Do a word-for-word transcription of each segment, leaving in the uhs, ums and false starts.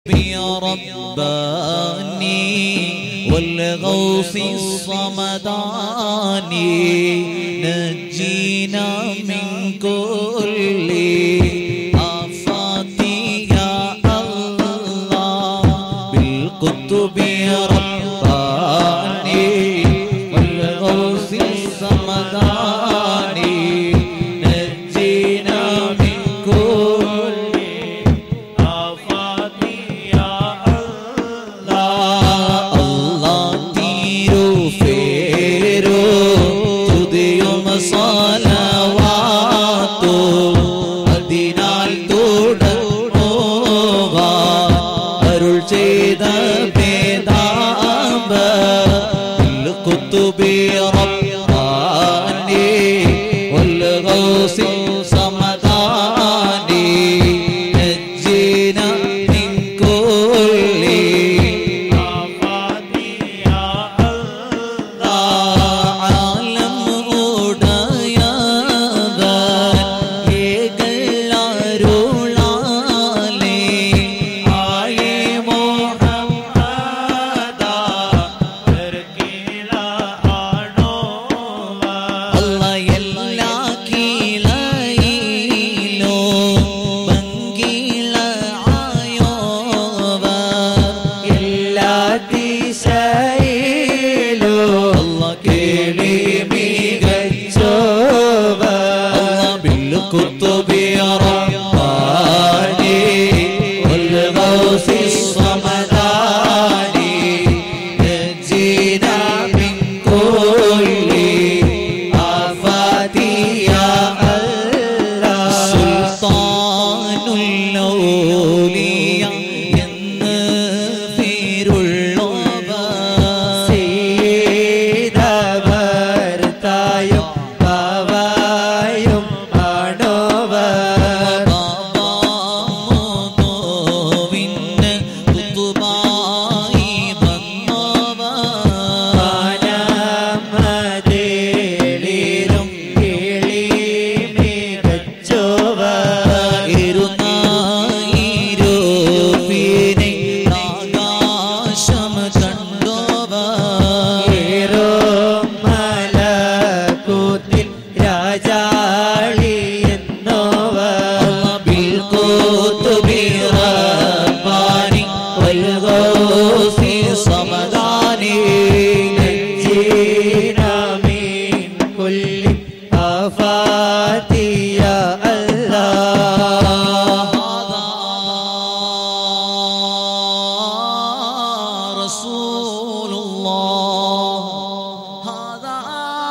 يا رباني والغوث الصمداني نجينا من كل آفات يا الله بالقطب يا رباني والغوث الصمداني نجينا من كل آفات يا الله الله تيرو فيرو تديوم صلواتو അതിനാൽ തുടങ്ങുവാൻ അരുൾ ചെയ്ത വേദാമ്പ ഖുതുബി റബ്ബാനി വൽ ഗൗസി സമദാനി നജ്ജിന മിൻ കുല്ലി ആഫാതി യാ അല്ലാഹ് ആലം ഉടയവൻ ഏകല്ലാരുളാലേ ആയേ മുഹമ്മദ തർക്കില ആണോവ അല്ലാഹ് എല്ലാ കീലയിലോ ഭംഗില ആയോവ എല്ലാ ദിശയിലോ അല്ലാഹ് കേളി മികച്ചോവ അല്ലാഹ് ബിൽ ഖുതുബി റബ്ബാനി വൽ ഗൗസി സമദാനി നജ്ജിനാ മിൻ കുല്ലി ആഫാതി യാ അല്ലാഹ് സുൽത്താനുൽ ഔലിയ എന്ന് പേരുള്ളവ സീതവർ തായും പാവായും ആണോവർ ബാബാമുദോവിന് കുതുബായി വന്നവർ മദീനയിലും കിളി മികച്ചവർ ഇരുനായിരൂപിനെ ആകാശം കണ്ടവർ മലക്കൂത്തിൽ രാജാളി എന്നവർ ബിൽ ഖുതുബി റബ്ബാനി വൽ ഗൗസി സമദാനി നജ്ജിനാ മിൻ കുല്ലി ആഫാതി യാ അല്ലാഹ് റസൂലുള്ളാഹ് هذا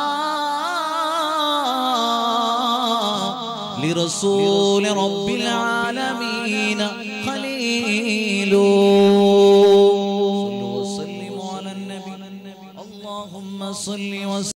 لرسول رب العالمين خليل صلوا وسلموا على النبي اللهم صل وسلم